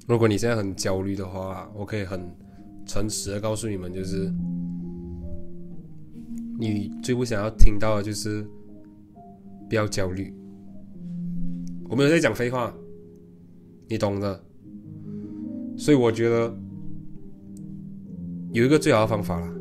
如果你现在很焦虑的话，我可以很诚实的告诉你们，就是你最不想要听到的就是不要焦虑。我没有在讲废话，你懂的。所以我觉得有一个最好的方法啦，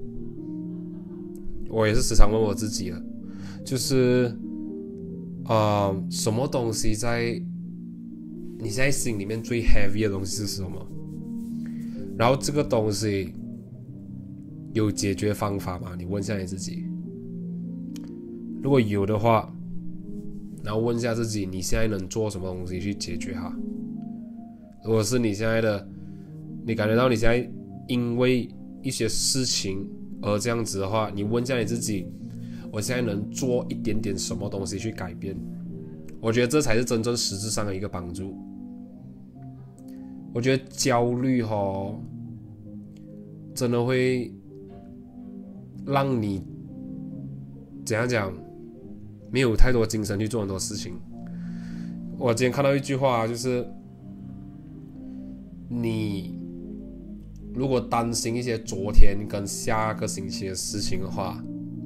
我也是时常问我自己的，就是什么东西在你现在心里面最 heavy 的东西是什么？然后这个东西有解决方法吗？你问一下你自己。如果有的话，然后问一下自己，你现在能做什么东西去解决它？如果是你现在的，你感觉到你现在因为一些事情而这样子的话，你问一下你自己，我现在能做一点点什么东西去改变？我觉得这才是真正实质上的一个帮助。我觉得焦虑真的会让你怎样讲，没有太多精神去做很多事情。我今天看到一句话，就是你如果担心一些昨天跟下个星期的事情的话，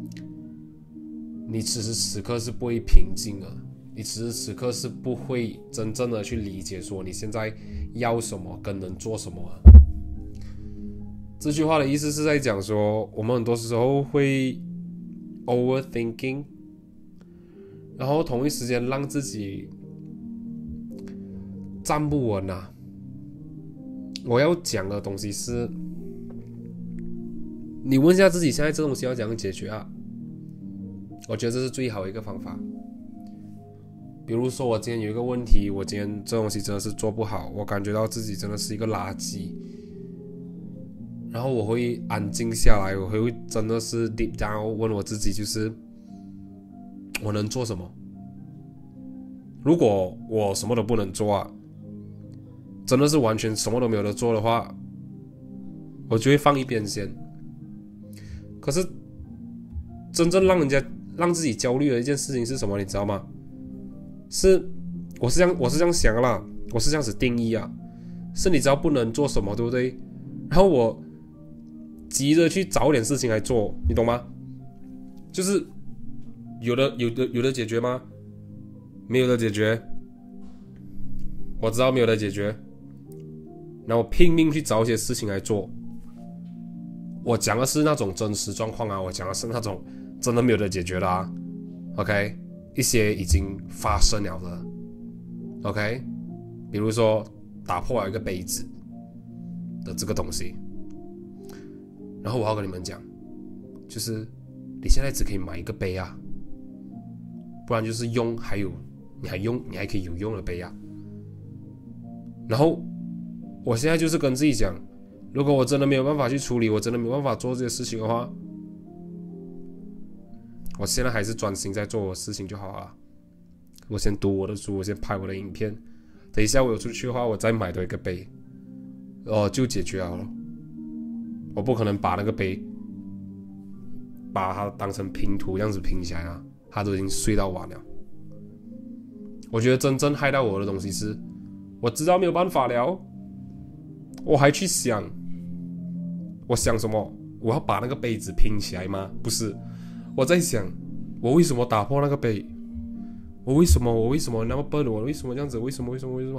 你此时此刻是不会平静的，你此时此刻是不会真正的去理解说你现在要什么跟能做什么的。这句话的意思是在讲说，我们很多时候会 overthinking， 然后同一时间让自己站不稳啊。我要讲的东西是，你问一下自己，现在这东西要怎样解决啊？我觉得这是最好的一个方法。比如说我今天有一个问题，我今天这东西真的是做不好，我感觉到自己真的是一个垃圾，然后我会安静下来，我会真的是 deep down 问我自己，就是我能做什么？如果我什么都不能做啊，真的是完全什么都没有得做的话，我就会放一边先。可是真正让自己焦虑的一件事情是什么，你知道吗？我是这样想的啦，我是这样子定义啊，是你知道不能做什么，对不对？然后我急着去找点事情来做，你懂吗？就是有的解决吗？没有的解决，我知道没有的解决，然后我拼命去找一些事情来做。我讲的是那种真实状况啊，我讲的是那种真的没有的解决的啊。OK， 一些已经发生了的。OK， 比如说打破了一个杯子的这个东西，然后我要跟你们讲，就是你现在只可以买一个杯啊，不然就是你还可以有用的杯啊。然后我现在就是跟自己讲，如果我真的没有办法去处理，我真的没有办法做这些事情的话，我现在还是专心在做我的事情就好了。我先读我的书，我先拍我的影片，等一下我有出去的话，我再买多一个杯，就解决了。我不可能把那个杯把它当成拼图这样子拼起来啊，它都已经碎到完了。我觉得真正害到我的东西是，我知道没有办法了，我还去想，我想什么？我要把那个杯子拼起来吗？不是，我在想，我为什么打破那个杯？我为什么那么笨？我为什么这样子？为什么？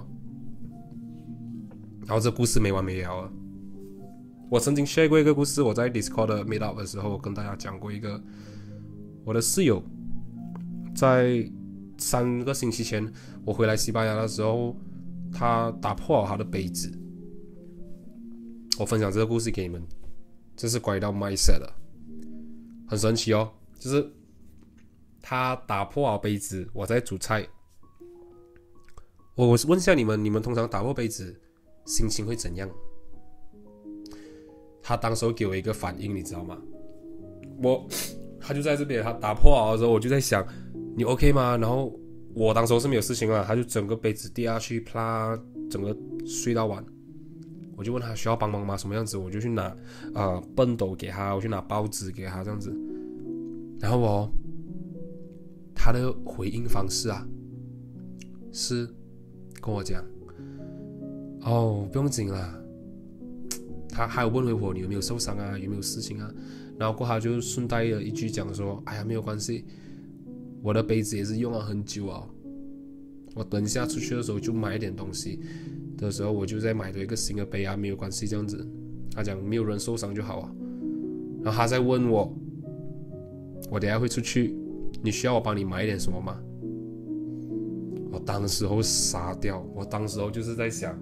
然后这故事没完没了了。我曾经 share 过一个故事，我在 Discord 的 meet up 的时候，我跟大家讲过一个，我的室友在3个星期前，我回来西班牙的时候，他打破了他的杯子。我分享这个故事给你们，这是关于到 mindset 的，很神奇哦。就是他打破了杯子，我在煮菜。我问一下你们通常打破杯子心情会怎样？他当时给我一个反应，你知道吗？他就在这边，他打破了的时候，我就在想，你 OK 吗？然后我当时是没有事情了，他就整个杯子掉下去，啪，整个碎到完。我就问他需要帮忙吗？什么样子？我就去拿畚斗给他，我去拿报纸给他这样子。然后他的回应方式啊，是跟我讲， 哦，不用紧啦。他还有问回我你有没有受伤啊，有没有事情啊，然后过后他就顺带了一句讲说，哎呀没有关系，我的杯子也是用了很久啊，我等一下出去的时候就买一点东西的时候我就再买多一个新的杯啊，没有关系这样子。他讲没有人受伤就好啊，然后他再问我，我等一下会出去，你需要我帮你买一点什么吗？我当时候傻掉，我当时候就是在想，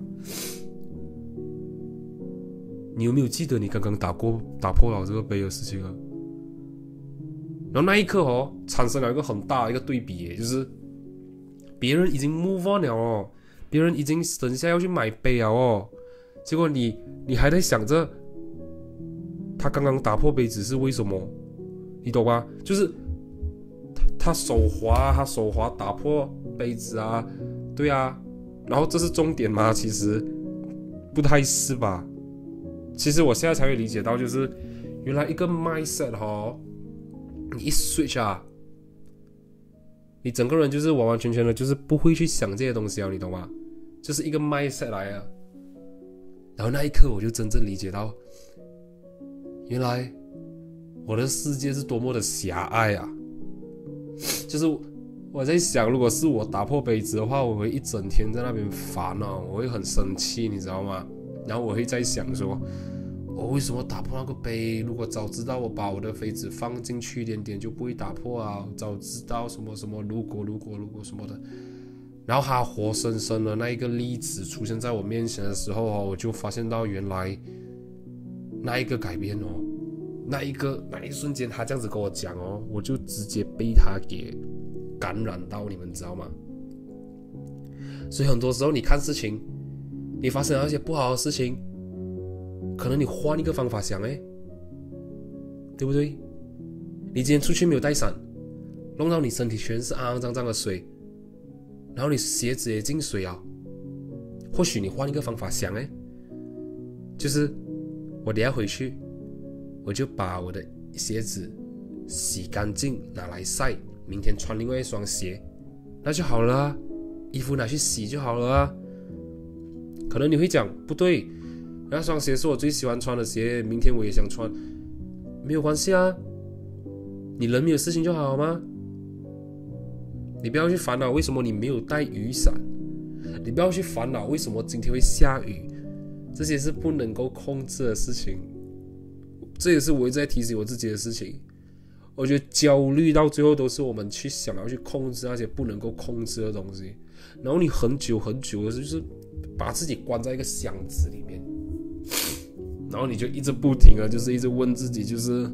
你有没有记得你刚刚打破了这个杯的事情啊？然后那一刻产生了一个很大的一个对比耶，就是别人已经 move on 了哦，别人已经等下要去买杯了哦，结果你还在想着他刚刚打破杯子是为什么，你懂吗？就是他手滑打破杯子啊，对啊，然后这是重点吗？其实不太是吧。其实我现在才会理解到，就是原来一个 mindset 你一 switch 啊，你整个人就是完完全全的，就是不会去想这些东西啊，你懂吗？就是一个 mindset 来啊。然后那一刻我就真正理解到，原来我的世界是多么的狭隘啊！就是我在想，如果是我打破杯子的话，我会一整天在那边烦恼，我会很生气，你知道吗？然后我会在想说，我为什么打破那个杯？如果早知道我把我的杯子放进去一点点，就不会打破啊！早知道什么什么如果什么的。然后他活生生的那一个例子出现在我面前的时候我就发现到原来那一个改变那一瞬间他这样子跟我讲我就直接被他给感染到，你们知道吗？所以很多时候你看事情，你发生了一些不好的事情，可能你换一个方法想对不对？你今天出去没有带伞，弄到你身体全是肮肮脏脏的水，然后你鞋子也进水啊，或许你换一个方法想就是我等一下回去，我就把我的鞋子洗干净拿来晒，明天穿另外一双鞋，那就好了啊，衣服拿去洗就好了啊。可能你会讲不对，那双鞋是我最喜欢穿的鞋，明天我也想穿，没有关系啊，你人没有事情就好吗？你不要去烦恼为什么你没有带雨伞，你不要去烦恼为什么今天会下雨，这些是不能够控制的事情。这也是我一直在提醒我自己的事情。我觉得焦虑到最后都是我们去想要去控制那些不能够控制的东西，然后你很久很久的就是把自己关在一个箱子里面，然后你就一直不停的就是一直问自己，就是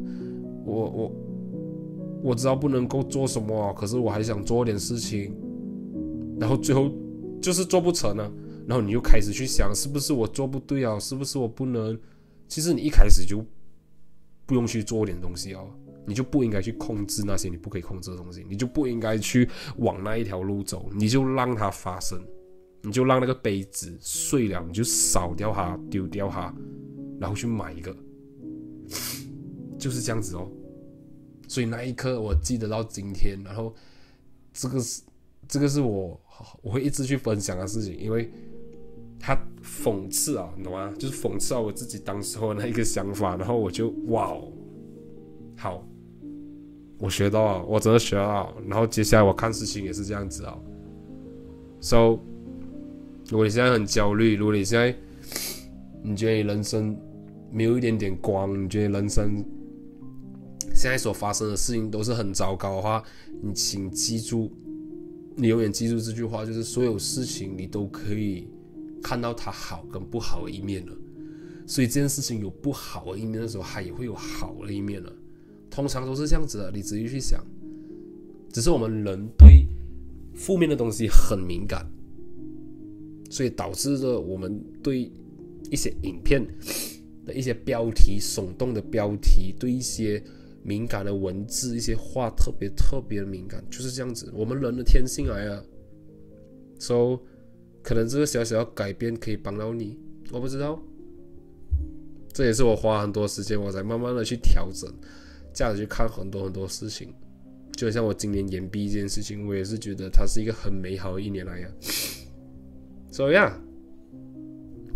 我知道不能够做什么，可是我还想做点事情，然后最后就是做不成了，然后你就开始去想是不是我做不对啊，是不是我不能。其实你一开始就不用去做点东西你就不应该去控制那些你不可以控制的东西，你就不应该去往那一条路走，你就让它发生，你就让那个杯子碎了，你就扫掉它，丢掉它，然后去买一个，就是这样子所以那一刻我记得到今天，然后这个是我会一直去分享的事情，因为他讽刺你懂吗？就是讽刺我自己当时候的那一个想法，然后我就好，我学到了，我真的学到了，然后接下来我看事情也是这样子So 如果你现在很焦虑，如果你现在你觉得你人生没有一点点光，你觉得人生现在所发生的事情都是很糟糕的话，你请记住，你永远记住这句话，就是所有事情你都可以看到它好跟不好的一面了。所以这件事情有不好的一面的时候，它也会有好的一面了。通常都是这样子的，你仔细去想。只是我们人对负面的东西很敏感，所以导致着我们对一些影片的一些标题，耸动的标题，对一些敏感的文字，一些话特别的敏感，就是这样子，我们人的天性来啊。So 可能这个小小的改变可以帮到你，我不知道。这也是我花很多时间，我才慢慢的去调整，这样子去看很多事情。就像我今年延毕这件事情，我也是觉得它是一个很美好的一年来呀。So yeah，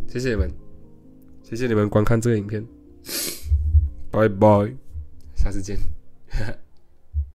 谢谢你们，谢谢你们观看这个影片，拜拜，下次见。